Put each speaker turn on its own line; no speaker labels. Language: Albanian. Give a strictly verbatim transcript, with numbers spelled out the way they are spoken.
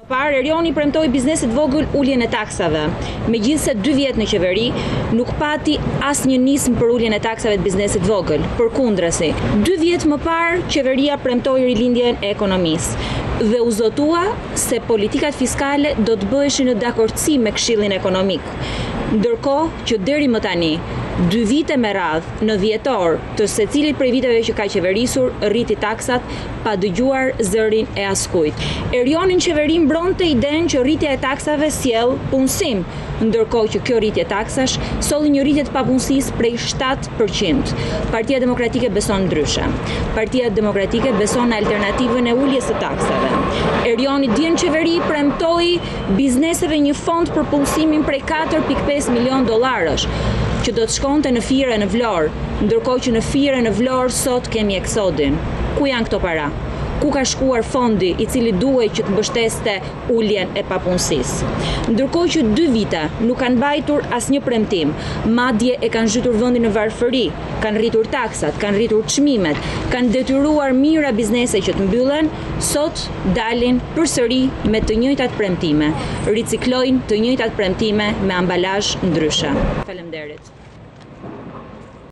parë Erioni premtoi biznesit vogël uljen e taksave. Megjithse dy vjet në qeveri, nuk pati asnjë nismë për uljen e taksave të biznesit vogël. Përkundrazi, dy vjet më parë qeveria premtoi rilindjen e ekonomisë dhe u zotua se politikat fiskale do të bëheshin në dakordsi me Këshillin Ekonomik. Ndërkohë që deri më tani, dy vite me radhë në dhjetor të secilit prej viteve që ka qeverisur rriti taksat pa dëgjuar zërin e askujt. Erioni në qeveri mbronte idenë që rritja e taksave sjell punësim, ndërkohë që kjo rritje taksash solli një rritje të papunësisë prej shtatë përqind. Partia Demokratike beson ndryshe. Partia Demokratike beson në alternativën e uljes së taksave. Erioni dje në qeveri premtoi bizneseve një fond për punësimin prej katër pikë pesë milion dollarësh, që do të shkonte në Fire në Vlorë, ndërkohë që në Fire në Vlorë sot kemi eksodin. Ku janë këto para? Ku ka shkuar fondi i cili duhej që të mbështeste uljen e papunësisë? Ndërkohë që dy vite nuk kanë mbajtur asnjë premtim, madje e kanë zhytur vendin në varfëri, kanë rritur taksat, kanë rritur çmimet, kanë detyruar mijëra biznese që të mbyllen, sot dalin përsëri me të njëjtat premtime, riciklojnë të njëjtat premtime me ambalazh ndryshe. Faleminderit.